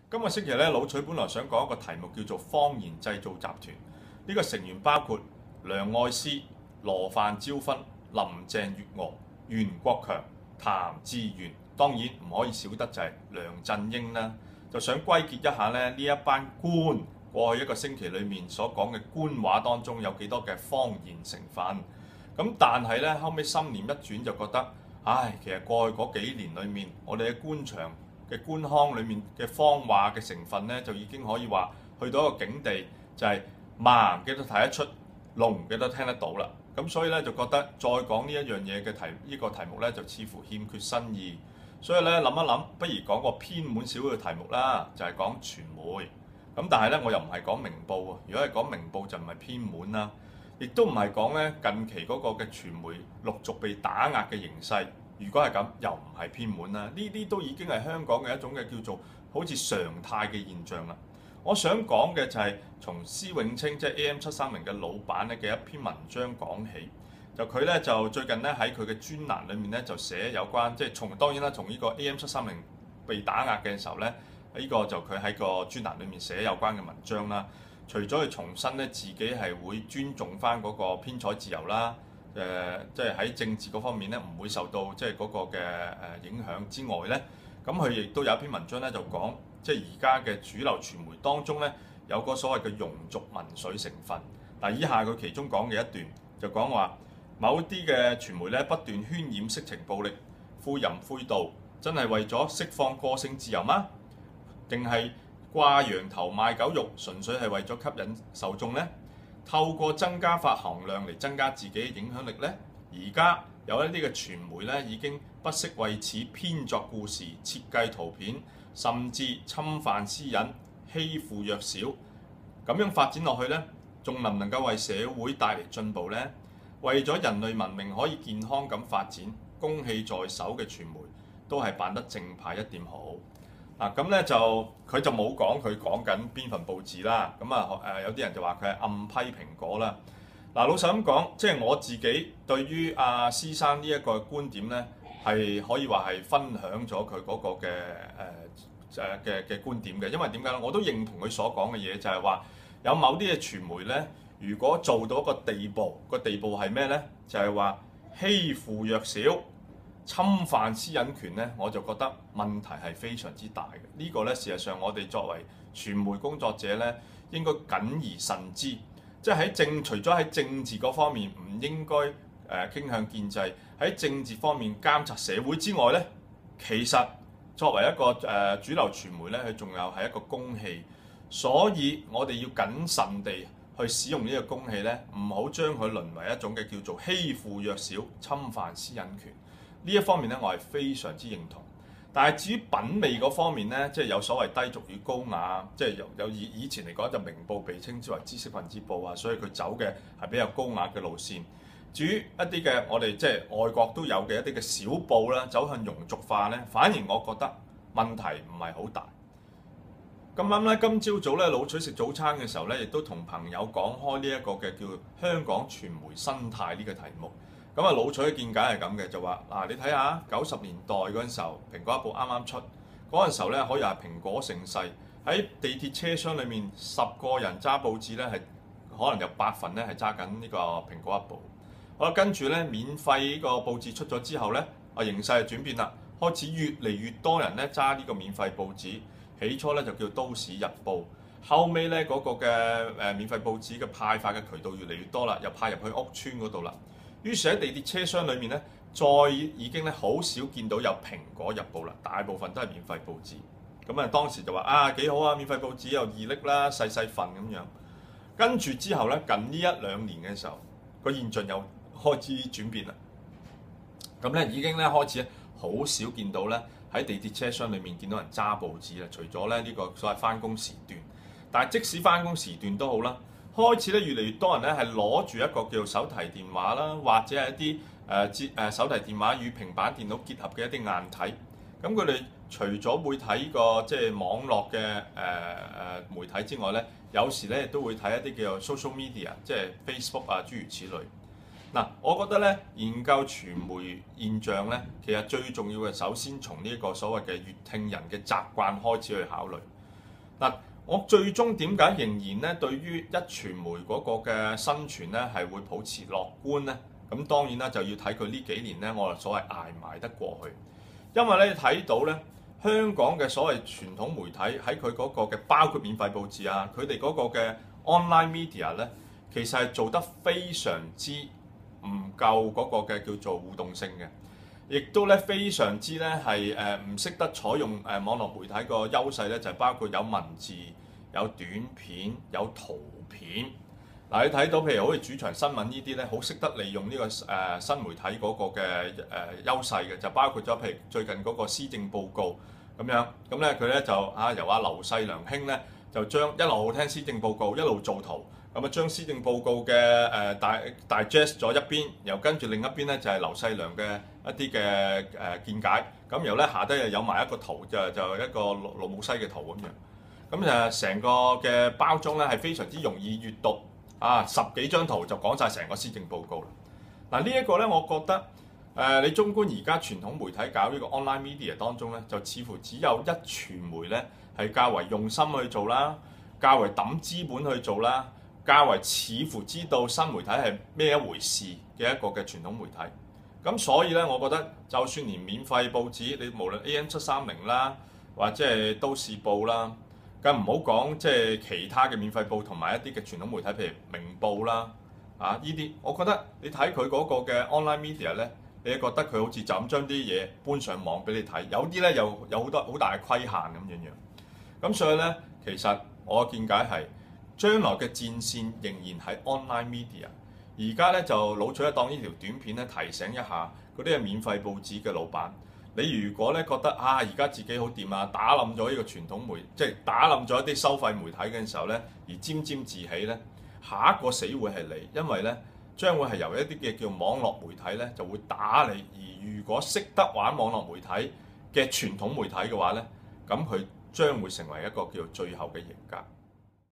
今個星期咧，老徐本來想講一個題目叫做謊言製造集團。呢個成員包括梁愛詩、羅范椒芬、林鄭月娥、袁國強、譚志源，當然唔可以少得就係梁振英啦。就想歸結一下咧，呢一班官過去一個星期裏面所講嘅官話當中有幾多嘅謊言成分。咁但係咧，後尾心念一轉就覺得，其實過去嗰幾年裏面，我哋嘅官場嘅官腔裏面嘅謊話嘅成分咧，就已經可以話去到一個境地，就係盲嘅都睇得出，聾嘅都聽得到啦。咁所以咧就覺得再講呢一樣嘢嘅呢個題目咧，就似乎欠缺新意。所以咧諗一諗，不如講個偏門少嘅題目啦，就係講傳媒。咁但係咧，我又唔係講明報喎。如果係講明報就唔係偏門啦，亦都唔係講咧近期嗰個嘅傳媒陸續被打壓嘅形勢。如果係咁，又唔係偏門啦。呢啲都已經係香港嘅一種嘅叫做好似常態嘅現象啦。我想講嘅就係從施永青即係 AM730嘅老闆咧嘅一篇文章講起。就佢咧就最近咧喺佢嘅專欄裏面咧就寫有關即係當然啦，從呢個 AM730被打壓嘅時候咧，呢個就佢喺個專欄裏面寫有關嘅文章啦。除咗佢重申咧自己係會尊重翻嗰個編採自由啦。即係喺政治嗰方面咧，唔會受到即係嗰個嘅影響之外咧，咁佢亦都有一篇文章咧，就講即係而家嘅主流傳媒當中咧，有個所謂嘅庸俗民粹成分。嗱，以下佢其中講嘅一段就講話，某啲嘅傳媒咧不斷渲染色情暴力、誨淫誨盜，真係為咗釋放個性自由嗎？定係掛羊頭賣狗肉，純粹係為咗吸引受眾呢？透過增加發行量嚟增加自己嘅影響力呢？而家有一啲嘅傳媒咧已經不惜為此編作故事、設計圖片，甚至侵犯私隱、欺負弱小。咁樣發展落去呢，仲能唔能夠為社會帶嚟進步呢？為咗人類文明可以健康咁發展，公器在手嘅傳媒都係辦得正派一點好。咁咧就佢就冇講佢講緊邊份報紙啦。咁有啲人就話佢係暗批蘋果啦。老實咁講，即係我自己對於阿施生呢一個觀點咧，係可以話係分享咗佢嗰個嘅觀點嘅。因為點解咧？我都認同佢所講嘅嘢，就係話有某啲嘅傳媒咧，如果做到一個地步，個地步係咩咧？就係話欺負弱小、侵犯私隱權咧，我就覺得問題係非常之大嘅。呢個咧，事實上我哋作為傳媒工作者咧，應該謹而慎之。即係除咗喺政治嗰方面唔應該傾向建制，喺政治方面監察社會之外咧，其實作為一個主流傳媒咧，佢仲有係一個公器，所以我哋要謹慎地去使用呢個公器咧，唔好將佢淪為一種嘅叫做欺負弱小、侵犯私隱權。呢一方面咧，我係非常之認同。但係至於品味嗰方面咧，即係有所謂低俗與高雅，即係有以前嚟講就明報被稱之為知識分子報啊，所以佢走嘅係比較高雅嘅路線。至於一啲嘅我哋即係外國都有嘅一啲嘅小報啦，走向庸俗化咧，反而我覺得問題唔係好大。咁啱咧，今朝早咧，老徐食早餐嘅時候咧，亦都同朋友講開呢一個嘅叫香港傳媒生態呢個題目。咁老徐嘅見解係咁嘅，就話你睇下90年代嗰陣時候，蘋果日報啱啱出嗰陣時候咧，可以係蘋果盛世，喺地鐵車廂裏面10個人揸報紙咧，係可能有8份咧係揸緊呢個蘋果日報。好啦，跟住咧免費呢個報紙出咗之後咧，形勢就轉變啦，開始越嚟越多人咧揸呢個免費報紙。起初咧就叫都市日報，後尾咧嗰個嘅免費報紙嘅派發嘅渠道越嚟越多啦，又派入去屋邨嗰度啦。於是喺地鐵車廂裏面咧，已經咧好少見到有蘋果日報啦，大部分都係免費報紙。咁當時就話幾好啊，免費報紙又易拎啦，細細份咁樣。跟住之後咧，近呢1-2年嘅時候，個現象又開始轉變啦。咁咧已經咧開始好少見到咧喺地鐵車廂裏面見到人揸報紙啦，除咗咧呢個所謂翻工時段。但係即使翻工時段都好啦。開始咧越嚟越多人咧係攞住一個叫做手提電話啦，或者係一啲手提電話與平板電腦結合嘅一啲硬體。咁佢哋除咗會睇個即係網絡嘅媒體之外咧，有時咧都會睇一啲叫做 social media， 即係 Facebook 啊諸如此類。我覺得咧研究傳媒現象咧，其實最重要嘅首先從呢一個所謂嘅閱聽人嘅習慣開始去考慮。 嗱，我最終點解仍然咧對於壹傳媒嗰個嘅生存咧係會保持樂觀咧？咁當然啦，就要睇佢呢幾年咧，我哋所謂捱埋得過去。因為咧睇到咧香港嘅所謂傳統媒體喺佢嗰個嘅包括免費報紙啊，佢哋嗰個嘅 online media 咧，其實係做得非常之唔夠嗰個嘅叫做互動性嘅。亦都咧非常之咧係唔識得採用網絡媒體個優勢咧，就係包括有文字、有短片、有圖片。嗱，你睇到譬如好似主場新聞呢啲咧，好識得利用呢個新媒體嗰個嘅優勢嘅，就包括咗譬如最近嗰個施政報告咁樣，咁咧佢咧就由劉細良兄咧就將一路聽施政報告，一路做圖。咁啊，將施政報告嘅digest咗一邊，然後跟住另一邊咧就係劉細良嘅一啲嘅見解。咁然後咧下低又有埋一個圖，就一個老母西嘅圖咁樣。咁就成個嘅包裝咧係非常之容易閱讀，10幾張圖就講晒成個施政報告啦。嗱，呢一個咧，我覺得你綜觀而家傳統媒體搞呢個 online media 當中咧，就似乎只有壹傳媒咧係較為用心去做啦，較為抌資本去做啦。較為似乎知道新媒體係咩一回事嘅一個嘅傳統媒體，咁所以咧，我覺得就算連免費報紙，你無論 AM730啦，或者係都市報啦，更唔好講即係其他嘅免費報同埋一啲嘅傳統媒體，譬如明報啦，呢啲，我覺得你睇佢嗰個嘅 online media 咧，你覺得佢好似就咁將啲嘢搬上網俾你睇，有啲咧又有好多好大嘅規限咁樣。咁所以咧，其實我嘅見解係，將來嘅戰線仍然喺 online media， 而家咧就攞取一當呢條短片咧提醒一下嗰啲係免費報紙嘅老闆，你如果咧覺得而家自己好掂啊，打冧咗呢個傳統媒，即係打冧咗一啲收費媒體嘅時候咧，而沾沾自喜咧，下一個死會係你，因為咧將會係由一啲嘅叫網絡媒體咧就會打你，而如果識得玩網絡媒體嘅傳統媒體嘅話咧，咁佢將會成為一個叫做最後嘅贏家。